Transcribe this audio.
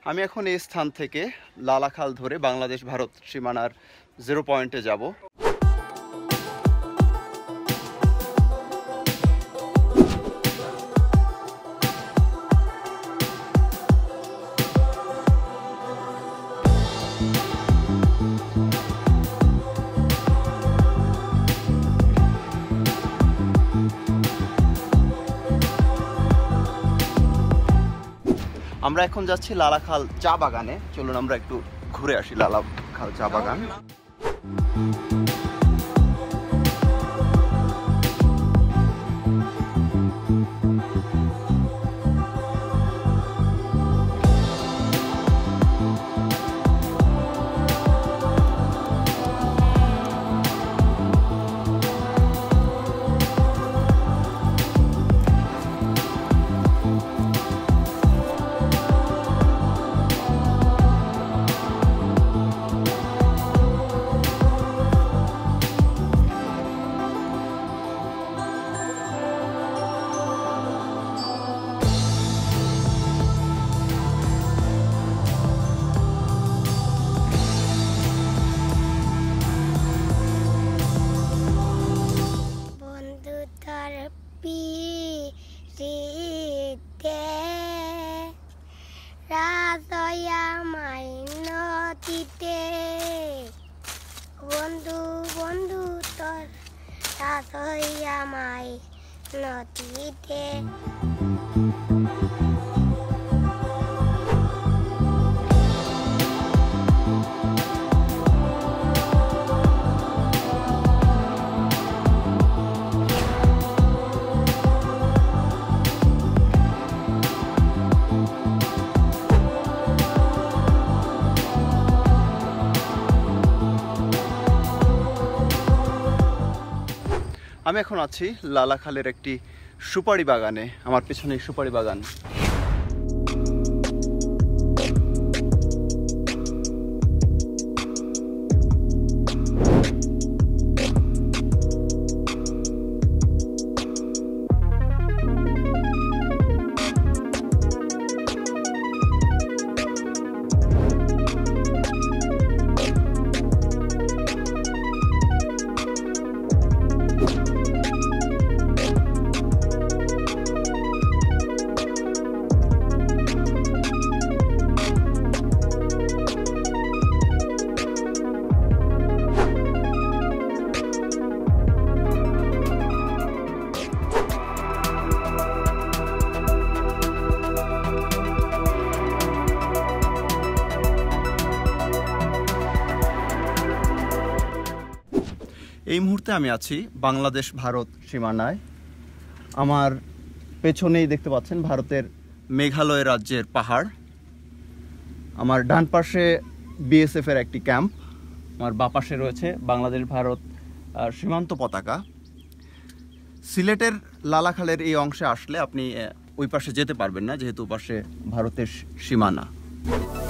আমি এখন এই স্থান থেকে লালাখাল ধরে বাংলাদেশ ভারত সীমানার 0 পয়েন্টে যাব। আমরা এখন যাচ্ছি লালাখাল চা বাগানে। চলুন আমরা একটু ঘুরে আসি লালাখাল চা বাগান। বন্ধু বন্ধু তোর রাত হইয়া মাই নদীতে। আমি এখন আছি লালাখালের একটি সুপারি বাগানে। আমার পেছনে সুপারি বাগান। এই মুহূর্তে আমি আছি বাংলাদেশ ভারত সীমানায়। আমার পেছনেই দেখতে পাচ্ছেন ভারতের মেঘালয় রাজ্যের পাহাড়। আমার ডান পাশে বিএসএফ এর একটি ক্যাম্প, আমার বাঁ পাশে রয়েছে বাংলাদেশ ভারত সীমান্ত পতাকা। সিলেটের লালাখালের এই অংশে আসলে আপনি ওই পাশে যেতে পারবেন না, যেহেতু পাশে ভারতের সীমানা।